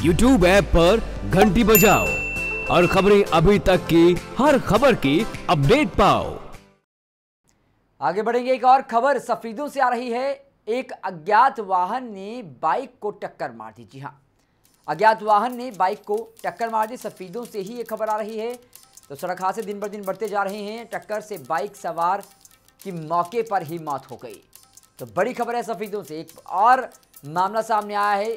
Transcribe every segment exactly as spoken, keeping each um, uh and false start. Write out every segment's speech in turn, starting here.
YouTube app पर घंटी बजाओ और खबरें अभी तक की हर खबर की अपडेट पाओ। आगे बढ़ेंगे, एक और खबर सफीदों से आ रही है। एक अज्ञात वाहन ने बाइक को टक्कर मार दी। जी हां, अज्ञात वाहन ने बाइक को टक्कर मार दी। सफीदों से ही ये खबर आ रही है। तो सड़क हादसे दिन ब दिन बढ़ते जा रहे हैं। टक्कर से बाइक सवार की मौके पर ही मौत हो गई। तो बड़ी खबर है सफीदों से। एक और मामला सामने आया है।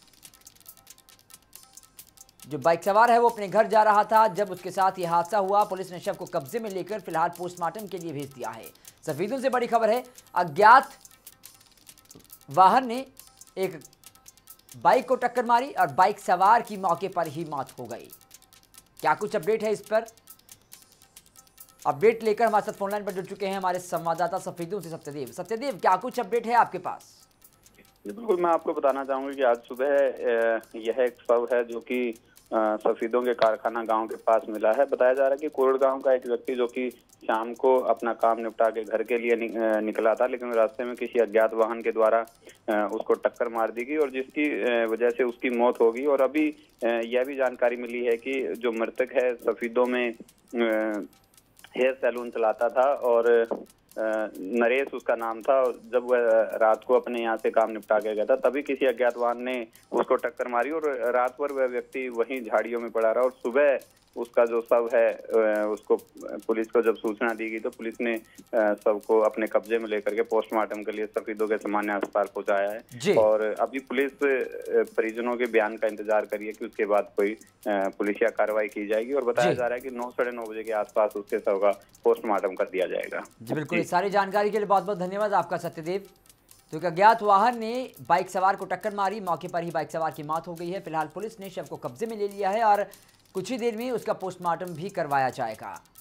जो बाइक सवार है वो अपने घर जा रहा था जब उसके साथ ये हादसा हुआ। पुलिस ने शव को कब्जे में लेकर फिलहाल पोस्टमार्टम के लिए भेज दिया है। सफीदों से बड़ी खबर है। अज्ञात वाहन ने एक बाइक को टक्कर मारी और बाइक सवार की मौके पर ही मौत हो गई। क्या कुछ अपडेट है इस पर? अपडेट लेकर हमारे साथ फोनलाइन पर जुड़ चुके हैं हमारे संवाददाता सफीदों से सत्यदेव। सत्यदेव, क्या कुछ अपडेट है आपके पास? बिल्कुल, मैं आपको बताना चाहूंगी कि आज सुबह यह एक शव है जो कि सफीदों के कारखाना गांव के पास मिला है। बताया जा रहा है कि कोरड़ गांव का एक व्यक्ति जो कि शाम को अपना काम निपटा के घर के लिए निकला था, लेकिन रास्ते में किसी अज्ञात वाहन के द्वारा उसको टक्कर मार दी गई और जिसकी वजह से उसकी मौत हो गई। और अभी यह भी जानकारी मिली है कि जो मृतक है सफीदों में हेयर सैलून चलाता था और नरेश उसका नाम था। जब वह रात को अपने यहाँ से काम निपटा के गया था तभी किसी अज्ञात वाहन ने उसको टक्कर मारी और रात भर वह व्यक्ति वहीं झाड़ियों में पड़ा रहा। और सुबह उसका जो शव है उसको पुलिस को जब सूचना दी गई तो पुलिस ने शव को अपने कब्जे में लेकर के पोस्टमार्टम के लिए सफीदों के सामान्य अस्पताल पहुंचाया है। और अभी पुलिस परिजनों के बयान का इंतजार कर रही है कि उसके बाद कोई पुलिसिया कार्रवाई की जाएगी। और बताया जा रहा है कि नौ साढ़े नौ बजे के आसपास उसके शव का पोस्टमार्टम कर दिया जाएगा। जी बिल्कुल, सारी जानकारी के लिए बहुत बहुत धन्यवाद आपका सत्यदेव। तो एक अज्ञात वाहन ने बाइक सवार को टक्कर मारी, मौके पर ही बाइक सवार की मौत हो गई है। फिलहाल पुलिस ने शव को कब्जे में ले लिया है और कुछ ही देर में उसका पोस्टमार्टम भी करवाया जाएगा।